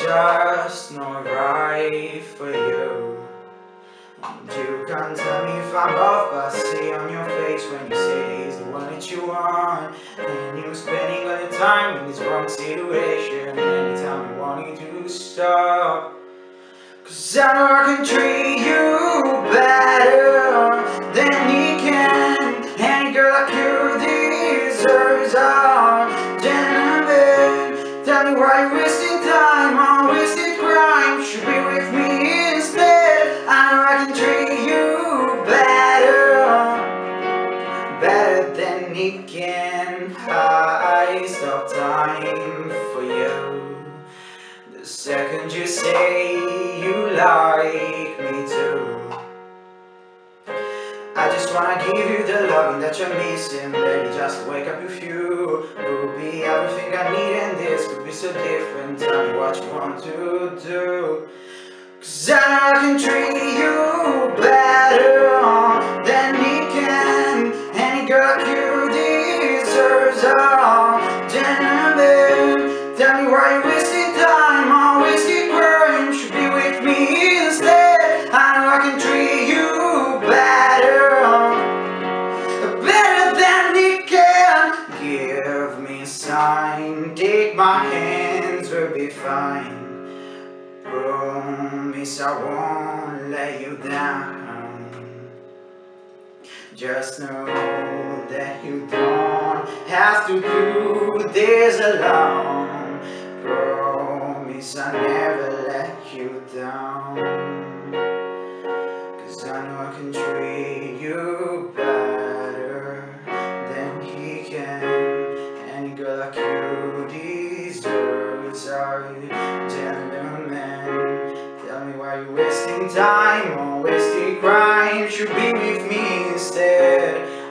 just not right for you. And you can't tell me if I'm off, but I see on your face when you say he's the one that you want. And you're spending all your time in this wrong situation, and anytime you want you to stop. 'Cause I know I can treat you better than he can. Any girl like you deserves a gentleman. Tell me why you're wasting time on wasted crime. Should be with me instead. I know I can treat you better than he can. I stop time for you the second you say you like me too. I just wanna give you the loving that you're missing, baby, just wake up with you. Could be everything I need, and this could be so different. Tell me what you want to do. 'Cause I know I can treat you better than he can. Any girl like you deserves a gentleman. Tell me why you're wasting time on wasted crime. Should be with me instead. I know I can treat you better than he can. Give me a sign, take my hands, we'll be fine. Promise I won't let you down. Just know that you don't have to do this alone. Promise I never let you down. 'Cause I know I can treat you better than he can. Any girl like you deserves a gentleman. Tell me why you're wasting time on wasting crime. Should be with me instead.